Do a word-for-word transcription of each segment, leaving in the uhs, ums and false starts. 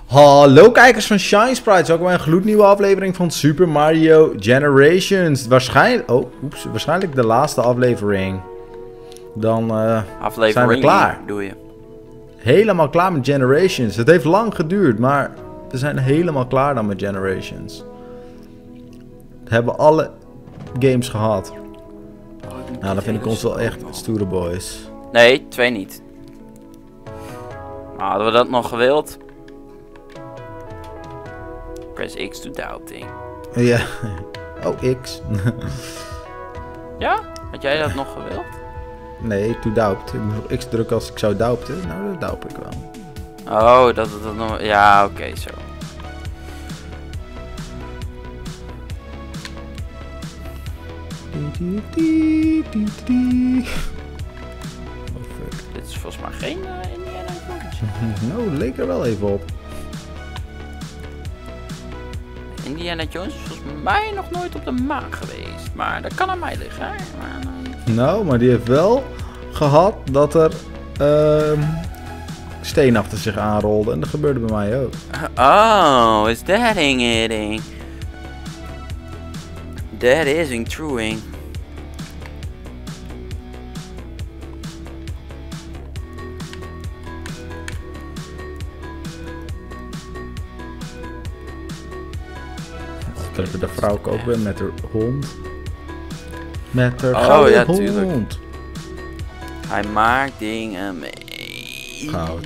Hallo kijkers van Shine Sprites, welkom bij een gloednieuwe aflevering van Super Mario Generations. Waarschijnlijk, oh, oeps, waarschijnlijk de laatste aflevering. Dan uh, aflevering zijn we klaar. Doe je. Helemaal klaar met Generations. Het heeft lang geduurd, maar we zijn helemaal klaar dan met Generations. We hebben alle games gehad. Oh, nou, dan vind ik ons wel echt stoere boys. Nee, twee niet. Maar hadden we dat nog gewild? Press X to doubting. Ja. Oh, X. Ja? Had jij dat nog gewild? Nee, to doubt. Ik moest op X drukken als ik zou doubten. Nou, dat doubt ik wel. Oh, dat het dat nog... Ja, oké, okay, zo. Oh, fuck. Dit is volgens mij geen uh, Indiana Jones. Nou, leek er wel even op. Indiana Jones is volgens mij nog nooit op de maan geweest. Maar dat kan aan mij liggen. Hè? Maar, uh... Nou, maar die heeft wel gehad dat er uh, steen achter zich aanrolde. En dat gebeurde bij mij ook. Oh, is that hitting? That is truing. Dat de vrouw ook weer met haar hond. Met haar oh, gouden ja, hond. Tuurlijk. Hij maakt dingen mee. Goud.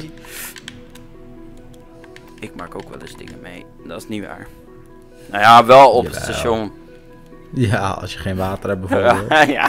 Ik maak ook wel eens dingen mee. Dat is niet waar. Nou ja, wel op Jawel. Het station. Ja, als je geen water hebt bijvoorbeeld. Ja.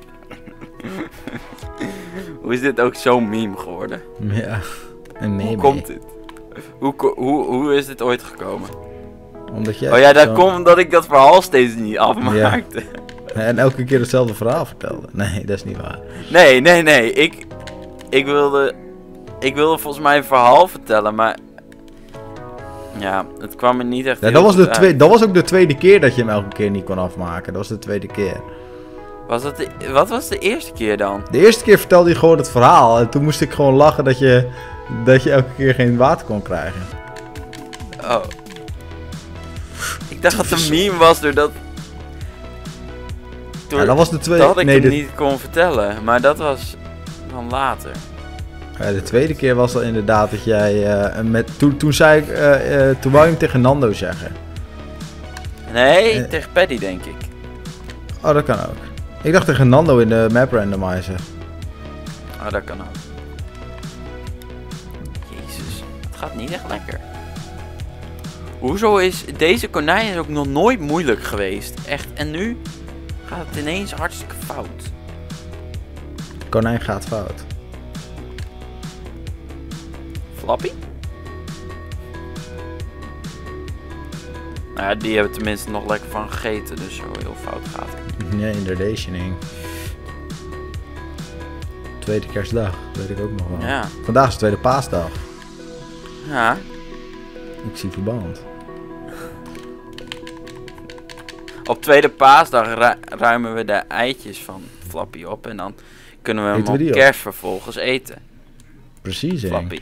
Hoe is dit ook zo'n meme geworden? Ja. Een meme. Hoe komt dit? Hoe, hoe, hoe is dit ooit gekomen? Omdat jij oh ja, dat zo... komt omdat ik dat verhaal steeds niet afmaakte. Ja. En elke keer hetzelfde verhaal vertelde. Nee, dat is niet waar. Nee, nee, nee. Ik, ik wilde... Ik wilde volgens mij een verhaal vertellen, maar... Ja, het kwam er niet echt ja, dat, was de twee, dat was ook de tweede keer dat je hem elke keer niet kon afmaken. Dat was de tweede keer. Was dat de, wat was de eerste keer dan? De eerste keer vertelde je gewoon het verhaal. En toen moest ik gewoon lachen dat je, dat je elke keer geen water kon krijgen. Oh. Ik dacht dat het een meme was doordat... Door, ja, dat was de tweede... Dat ik nee, hem de... niet kon vertellen. Maar dat was van later. Ja, de tweede keer was dat inderdaad dat jij... Uh, met, toen, toen zei ik... Uh, uh, toen wou je hem tegen Nando zeggen. Nee, uh, tegen Paddy denk ik. Oh, dat kan ook. Ik dacht tegen Nando in de map randomizer. Oh, dat kan ook. Jezus, het gaat niet echt lekker. Hoezo is deze konijn is ook nog nooit moeilijk geweest? Echt, en nu gaat het ineens hartstikke fout. Konijn gaat fout. Flappy? Nou ja, die hebben tenminste nog lekker van gegeten, dus zo heel fout gaat het. Ja, inderdationing. Tweede kerstdag, weet ik ook nog wel. Ja. Vandaag is de tweede paasdag. Ja. Ik zie verband. Op tweede paasdag ru ruimen we de eitjes van Flappy op en dan kunnen we hem op kerst op? vervolgens eten. Precies, Flappy.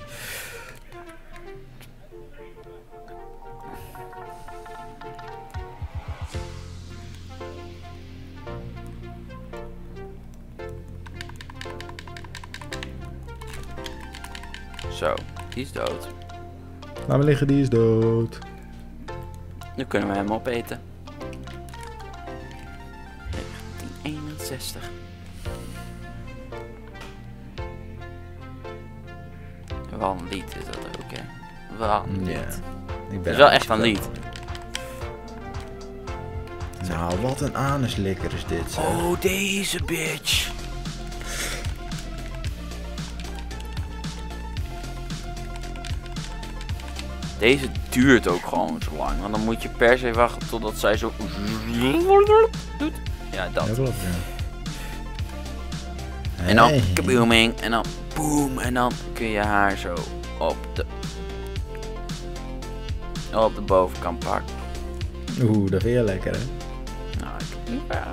Zo, die is dood. Laat me liggen, die is dood. Nu kunnen we hem opeten. negentien eenenzestig. Wel een lied is dat ook, hè? Wel een lied. Yeah, ik ben het is wel echt een lied. Nou, wat een anuslikker is dit, zeg. Oh, deze bitch. Deze duurt ook gewoon zo lang, want dan moet je per se wachten totdat zij zo doet. Ja, dat. Ja, klopt, ja. En dan hey. kabooming, en dan boom, en dan kun je haar zo op de op de bovenkant pakken. Oeh, dat vind je lekker, hè? Nou, ik heb niet, uh,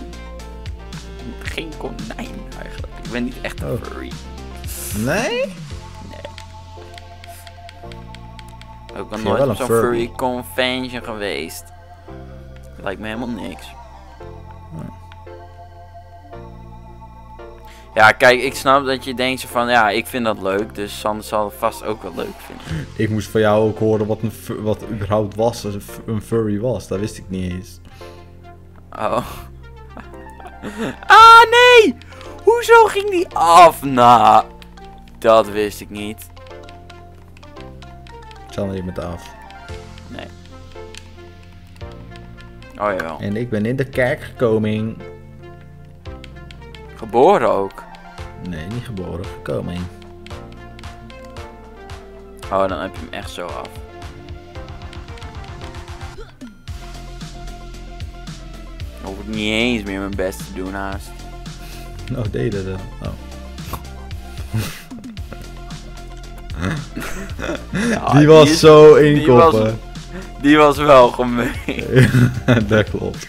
geen konijn eigenlijk. Ik ben niet echt een oh. furry. Nee? Nee. Ook al Ja, nooit wel op een zo'n furry. furry convention geweest. Lijkt me helemaal niks. Ja, kijk, ik snap dat je denkt zo van, ja, ik vind dat leuk, dus Sander zal het vast ook wel leuk vinden. Ik moest van jou ook horen wat, een, fu- wat überhaupt was, als een fu- een furry was. Dat wist ik niet eens. Oh. Ah, nee! Hoezo ging die af? Nou, dat wist ik niet. Sander, je bent af. Nee. Oh jawel. En ik ben in de kerk gekomen. Geboren ook. Nee, niet geboren, gekomen. Oh, dan heb je hem echt zo af. Dan hoef ik niet eens meer mijn best te doen haast. Nou, deed dat dan. Oh. Ja, die was is- zo die inkoppen. was- Die was wel gemeen. Dat klopt.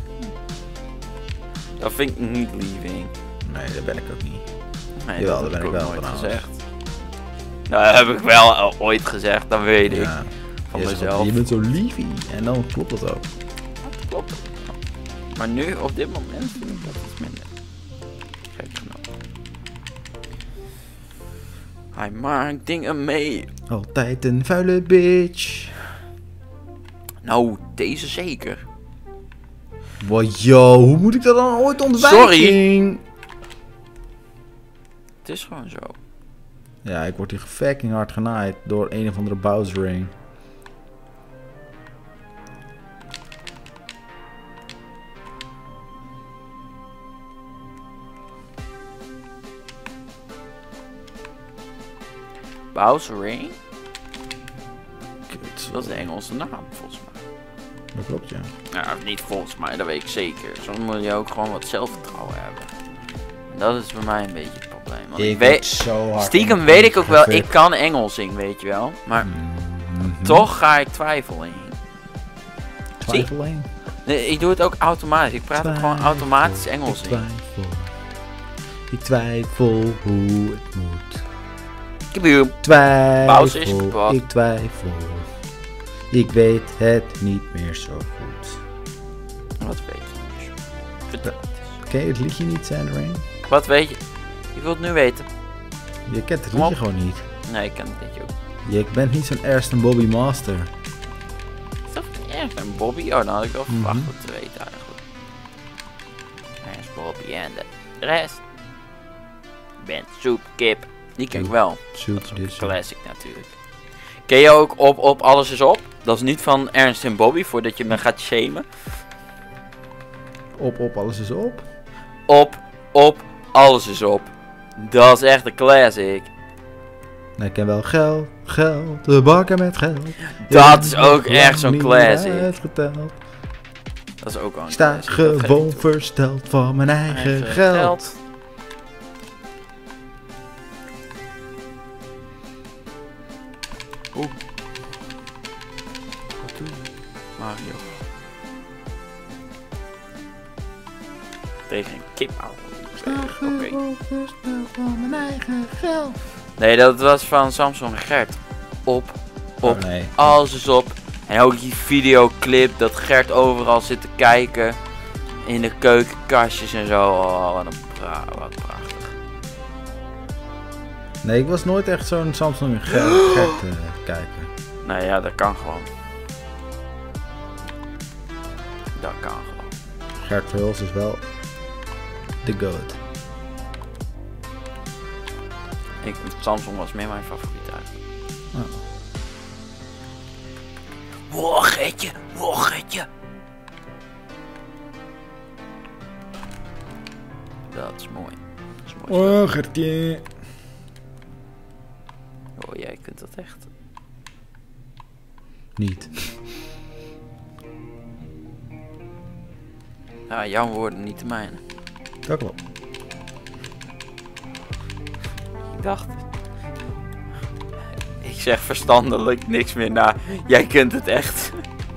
Dat vind ik niet lieving. Nee, dat ben ik ook niet. Nee, Jawel, dat dat heb ben ik ik ook wel nooit trouwens. gezegd. Nou, dat heb ik wel al ooit gezegd, dat weet ik. Ja. Van Je zegt, mezelf. Je bent zo liefie. En dan klopt dat ook. Dat klopt. Maar nu, op dit moment, vind ik dat iets minder. Gek genoeg. Hij maakt dingen mee. Altijd een vuile bitch. Nou, deze zeker. Wow, yo, hoe moet ik dat dan ooit ontwijken? Sorry. Het is gewoon zo. Ja, ik word hier fucking hard genaaid door een of andere Bowser ring. Bowser Ring? Kut. Dat is de Engelse naam, volgens mij. Dat klopt, ja. Ja, niet volgens mij, dat weet ik zeker. Soms moet je ook gewoon wat zelfvertrouwen hebben. En dat is bij mij een beetje het probleem. Want ik, word weet, zo hard stiekem in- weet ik ook wel, gefikt. ik kan Engels zingen, weet je wel. Maar Mhm. toch ga ik twijfel in. Twijfeling. Nee, ik doe het ook automatisch. Ik praat ook gewoon Twijfel, automatisch Engels ik in. twijfel. Ik twijfel hoe het moet. Kaboom. Pauze is Twijfel, kapot. ik twijfel. Ik weet het niet meer zo goed. Wat weet je? Vertel het eens. Ken je het liedje niet, Sandering? Wat weet je? Ik wil het nu weten. Je kent het Kom liedje op. gewoon niet. Nee, ik ken het niet ook. Je bent niet zo'n Arston Bobby Master. Is dat echt een Bobby? Oh, dan had ik wel verwacht Mhm. dat te weten eigenlijk. Hij is Bobby en de rest. Ben soep, kip. Die ken ik Soep. wel. Zoet Dat is dus. een classic natuurlijk. Ken je ook op, op Alles is op? Dat is niet van Ernst en Bobby, voordat je me gaat shamen. Op, op, alles is op. Op, op, Alles is op. Dat is echt een classic. Nee, ik ken wel geld, geld, de bakken met geld. Dat is ook Lang echt zo'n niet classic. uitgeteld. Dat is ook wel een Sta classic, dat geef ik gewoon toe. versteld van mijn eigen, Eigen geld. Oeh. Wat doe je? Mario. Tegen een kip houden. Oké. Gewoon versteld van mijn eigen geld. Nee, dat was van Samsung Gert. Op, op, Oh, nee. alles is op. En ook die videoclip dat Gert overal zit te kijken. In de keukenkastjes en zo. Oh, wat een pra wat prachtig. Nee, ik was nooit echt zo'n Samsung Gert Gert, eh, kijken. Nou ja, dat kan gewoon. Dat kan gewoon. Gert Verhulst is wel de goat. Ik, Samsung was meer mijn favoriet eigenlijk. Oh. Wow, Gertje, wow, Gertje. Dat is mooi. Dat is mooi. Oh, Gertje. Oh, jij kunt dat echt. Niet. Ja, jouw woorden, niet de mijne. Dat klopt. Ik dacht. Ik zeg verstandelijk niks meer na. Jij kunt het echt.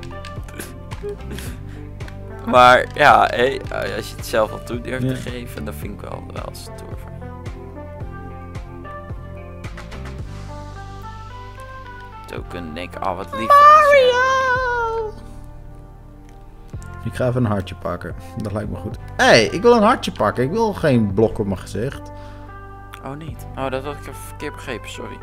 Maar ja, hey, als je het zelf al toe durft Ja. te geven, dan vind ik wel, wel stoer van je. ook kunnen denken, oh wat lief. Mario! Ik ga even een hartje pakken. Dat lijkt me goed. Hé, hey, ik wil een hartje pakken. Ik wil geen blok op mijn gezicht. Oh, niet. Oh, dat had ik even verkeerd begrepen, sorry.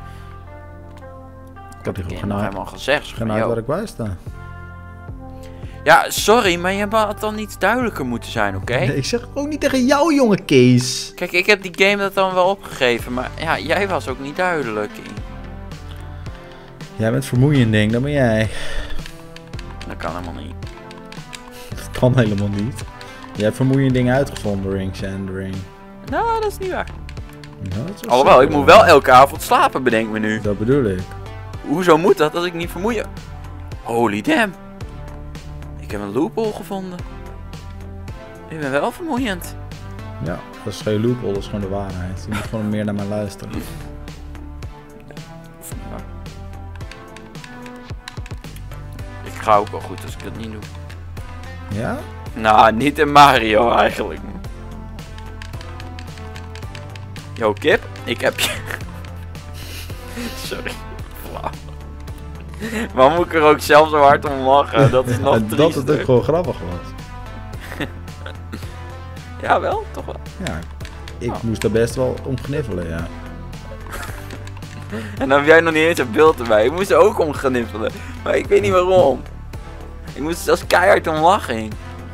Ik had die Ik gewoon heb nog genaaid. helemaal gezegd. Geen uit waar ik bij sta. Ja, sorry, maar je had dan iets duidelijker moeten zijn, oké? Nee, ik zeg het ook niet tegen jou, jonge Kees. Kijk, ik heb die game dat dan wel opgegeven, maar ja, jij was ook niet duidelijk in. Jij bent vermoeiend, ding. Dat ben jij. Dat kan helemaal niet. Dat kan helemaal niet. Jij hebt vermoeiende dingen uitgevonden, Ring Sandering. Nou, dat is niet waar. Ja, dat is wel Alhoewel, ik zeker moet waar. wel elke avond slapen, bedenk me nu. Dat bedoel ik. Hoezo moet dat als ik niet vermoeien? Holy damn. Ik heb een loophole gevonden. Ik ben wel vermoeiend. Ja, dat is geen loophole, dat is gewoon de waarheid. Je moet gewoon meer naar mij luisteren. Of niet waar. Ik ga ook wel goed als ik dat niet doe. Ja? Nou, niet in Mario eigenlijk. Yo Kip, ik heb je... Sorry. Flauw. Waarom moet ik er ook zelf zo hard om lachen? Dat is nog En dat triester. het ook gewoon grappig was. Ja, wel? Toch wel. Ja, ik Oh. moest er best wel om gniffelen, ja. En dan heb jij nog niet eens een beeld erbij. Ik moest er ook om gniffelen. Maar ik weet niet waarom. Ik moest er zelfs keihard om lachen.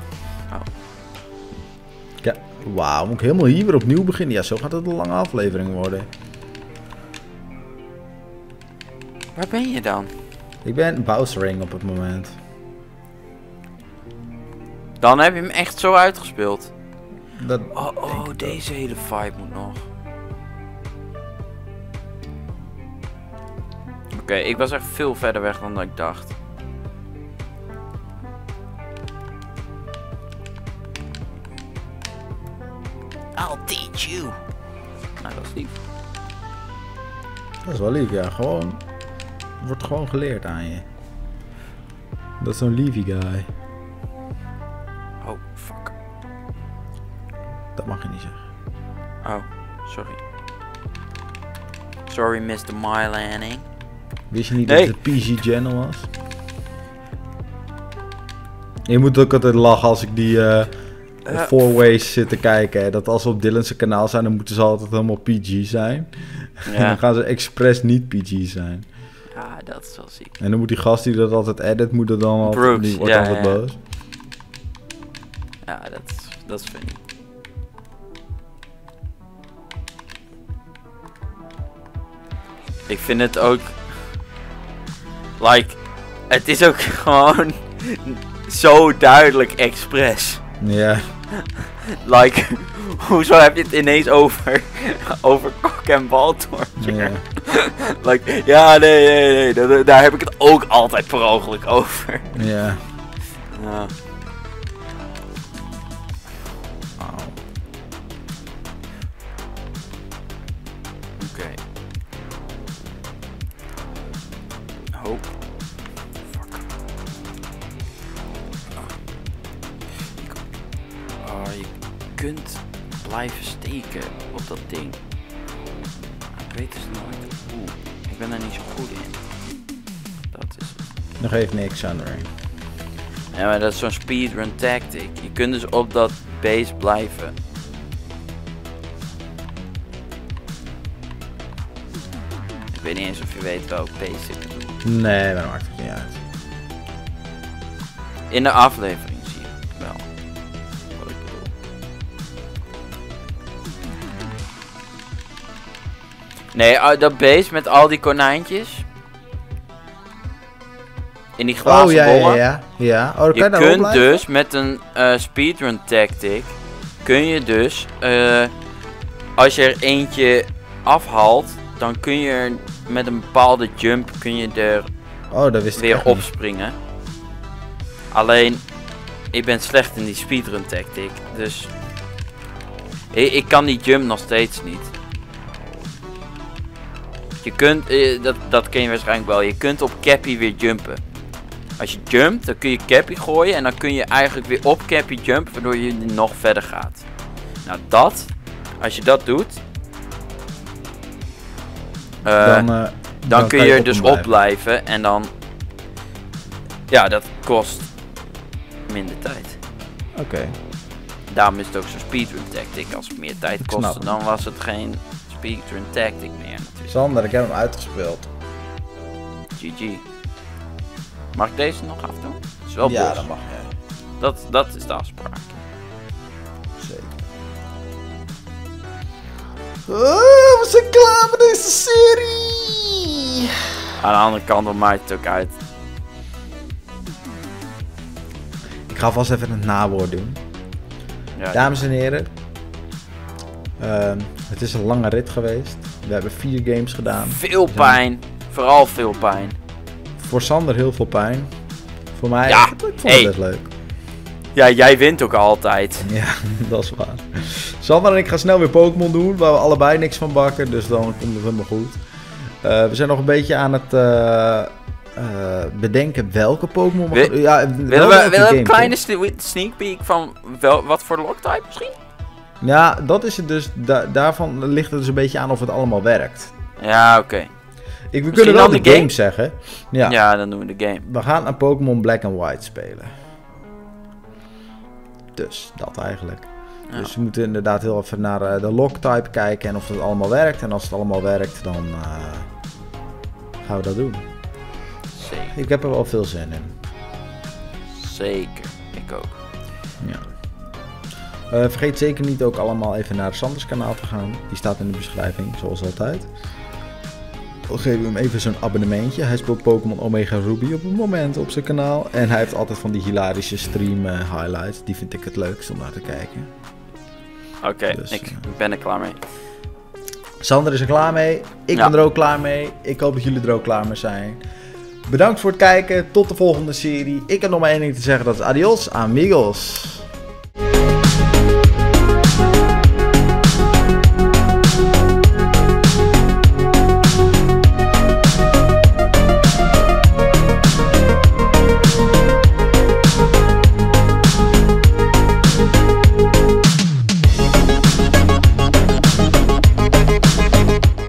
Ja, wauw, moet ik helemaal hier weer opnieuw beginnen? Ja, zo gaat het een lange aflevering worden. Waar ben je dan? Ik ben Bowsering op het moment. Dan heb je hem echt zo uitgespeeld. Dat Oh, denk oh ik deze hele vibe moet nog. Oké, okay, ik was echt veel verder weg dan dat ik dacht. I'll teach you. Nou, dat is lief. Dat is wel lief, ja. Gewoon... Wordt gewoon geleerd aan je. Dat is zo'n liefie guy. Oh, fuck. Dat mag je niet zeggen. Oh, sorry. Sorry, mister Mylanning. Wist je niet Nee. dat het P G-channel was? Je moet ook altijd lachen als ik die uh, Uh, Four Ways zit te kijken. Hè. Dat als ze op Dylan's kanaal zijn, dan moeten ze altijd helemaal P G zijn. En Ja. dan gaan ze expres niet P G zijn. Ja, dat is wel ziek. En dan moet die gast die dat altijd edit, moet er dan altijd, Brooks, die wordt ja, altijd ja. boos. Ja, dat is, dat is funny. Ik vind het ook... Like... Het is ook gewoon... Zo duidelijk expres. Ja, Like... Hoezo heb je het ineens over... Over kok en baltorn? ja. Like... Ja, nee, nee, nee. Daar, daar heb ik het ook altijd per ongeluk over. Ja. Ja. Auw. Oké. Oh. Fuck. Oh, je kunt blijven steken op dat ding. Ik weet dus nooit hoe. Ik ben daar niet zo goed in. Dat is het. Nog even niks, Sandering. Ja, maar dat is zo'n speedrun tactic. Je kunt dus op dat base blijven. Ik weet niet eens of je weet welk base ik bedoel. Nee, dat maakt het niet uit. In de aflevering zie je wel wat ik bedoel. Nee, uh, dat beest met al die konijntjes. In die glazen Oh, ja, bollen. ja, ja. ja. Oh, dan kan Je je daarop kunt blijven? dus met een uh, speedrun tactic, kun je dus, uh, als je er eentje afhaalt, dan kun je er met een bepaalde jump kun je er Oh, dat wist ik weer echt niet. opspringen. Alleen, ik ben slecht in die speedrun tactic, dus ik, ik kan die jump nog steeds niet. Je kunt, uh, dat, dat ken je waarschijnlijk wel, je kunt op Cappy weer jumpen. Als je jumpt, dan kun je Cappy gooien en dan kun je eigenlijk weer op Cappy jumpen, waardoor je nog verder gaat. Nou dat, als je dat doet, uh, Dan, uh, Dan, Dan kun kan je je er dus op hem op blijven en dan... Ja, dat kost minder tijd. Oké. Okay. Daarom is het ook zo'n speedrun tactic. Als het meer tijd Ik kostte, snap. dan was het geen speedrun tactic meer natuurlijk. Sander, ik heb hem uitgespeeld. G G. Mag ik deze nog afdoen? Het is wel Ja, bos. dat mag jij. Dat, dat is de afspraak. Zeker. Oh, we zijn klaar met deze serie! Aan de andere kant, dan maakt het ook uit. Ik ga vast even het nawoord doen. Ja, Dames en heren. Uh, het is een lange rit geweest. We hebben vier games gedaan. veel pijn. Vooral veel pijn. Voor Sander heel veel pijn. Voor mij, Ja, ik vond hey. het best leuk. Ja, jij wint ook altijd. Ja, dat is waar. Sander en ik gaan snel weer Pokémon doen, waar we allebei niks van bakken, dus dan komt het helemaal goed. Uh, we zijn nog een beetje aan het uh, uh, bedenken welke Pokémon we gaan... Ja, willen we, willen we een kleine sne sneak peek van wel, wat voor Lock-type misschien? Ja, dat is het dus. Da daarvan ligt het dus een beetje aan of het allemaal werkt. Ja, oké. Okay. We kunnen wel de, de game? game zeggen. Ja. Ja, dan doen we de game. We gaan een Pokémon Black and White spelen. Dus, dat eigenlijk. Ja. Dus we moeten inderdaad heel even naar uh, de Lock-type kijken en of het allemaal werkt. En als het allemaal werkt, dan uh, gaan we dat doen. Zeker. Ik heb er wel veel zin in. Zeker, ik ook. Ja. Uh, vergeet zeker niet ook allemaal even naar Sanders kanaal te gaan. Die staat in de beschrijving, zoals altijd. Dan geven we hem even zo'n abonnementje. Hij speelt Pokémon Omega Ruby op het moment op zijn kanaal. En hij heeft altijd van die hilarische stream uh, highlights. Die vind ik het leukst om naar te kijken. Oké, okay, dus, ik uh, ben er klaar mee. Sander is er klaar mee. Ik ja. ben er ook klaar mee. Ik hoop dat jullie er ook klaar mee zijn. Bedankt voor het kijken. Tot de volgende serie. Ik heb nog maar één ding te zeggen. Dat is adios, amigos.